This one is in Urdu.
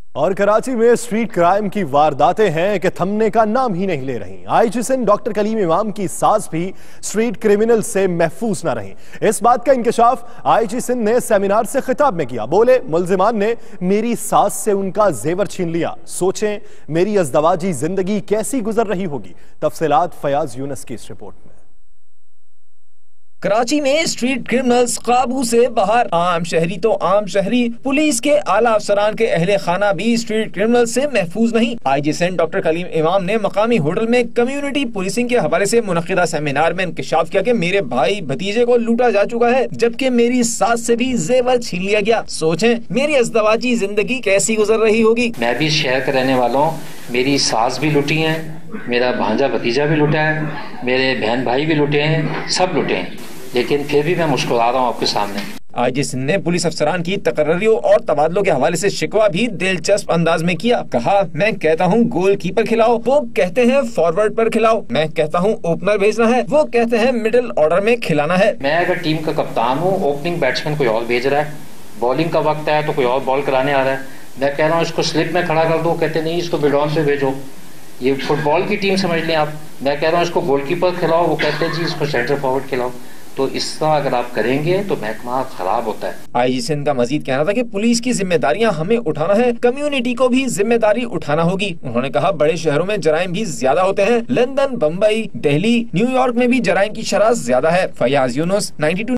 اور کراچی میں سٹریٹ کرائم کی وارداتیں ہیں کہ تھمنے کا نام ہی نہیں لے رہی۔ آئی جی سندھ ڈاکٹر کلیم امام کی ساز بھی سٹریٹ کرمنل سے محفوظ نہ رہی۔ اس بات کا انکشاف آئی جی سندھ نے سیمینار سے خطاب میں کیا۔ بولے، ملزمان نے میری ساز سے ان کا زیور چھین لیا، سوچیں میری ازدواجی زندگی کیسی گزر رہی ہوگی۔ تفصیلات فیاض یونس کی اس رپورٹ میں۔ کراچی میں اسٹریٹ کرمنلز قابو سے باہر، عام شہری تو عام شہری، پولیس کے اعلیٰ افسران کے اہل خانہ بھی اسٹریٹ کرمنلز سے محفوظ نہیں۔ آئی جی سندھ ڈاکٹر کلیم امام نے مقامی ہوٹل میں کمیونٹی پولیسنگ کے حوالے سے منعقدہ سیمینار میں انکشاف کیا کہ میرے بھائی بھتیجے کو لوٹا جا چکا ہے، جبکہ میری ساس سے بھی زیور چھین لیا گیا، سوچیں میری ازدواجی زندگی کیسی گزر رہی ہوگی۔ میں بھی اس شہر کا رہنے والا ہوں، میری ساس بھی لوٹی ہیں، میرا بھانجا بھتیجا بھی لوٹا ہے، میرے بہن بھائی بھی لوٹے ہیں، سب لوٹے ہیں، لیکن پھر بھی میں مسکرا رہا ہوں آپ کے سامنے۔ آئی جی سندھ نے پولیس افسران کی تقرریوں اور تبادلوں کے حوالے سے شکوہ بھی دلچسپ انداز میں کیا۔ کہا، میں کہتا ہوں گول کیپر کھلاؤ، وہ کہتے ہیں فارورڈ پر کھلاؤ، میں کہتا ہوں اوپنر بھیجنا ہے، وہ کہتے ہیں مڈل آرڈر میں کھلانا ہے۔ میں اگر ٹیم کا کپتان ہوں، اوپننگ بیٹسمین کوئی اور بھیج رہا ہے، بالنگ کا وقت ہے تو کوئی اور بال کرانے آ رہا ہے، میں کہہ رہا ہوں اس کو سلپ میں کھڑا کر دو، کہتے نہیں اس کو مڈ آن پہ بھیجو، یہ فٹ بال کی ٹیم سمجھ لیں آپ۔ میں کہہ رہا ہوں اس کو گول کیپر کھلاؤ، وہ کہتے ہیں جی اس کو سینٹر فارورڈ کھلاؤ۔ تو اس طرح اگر آپ کریں گے تو محکمہ خراب ہوتا ہے۔ آئی جی سندھ کا مزید کہنا تھا کہ پولیس کی ذمہ داریاں ہمیں اٹھانا ہے، کمیونٹی کو بھی ذمہ داری اٹھانا ہوگی۔ انہوں نے کہا بڑے شہروں میں جرائم بھی زیادہ ہوتے ہیں، London, Bombay, Delhi, New York میں بھی جرائم کی شرح زیادہ ہے۔ فیاض یونس، 92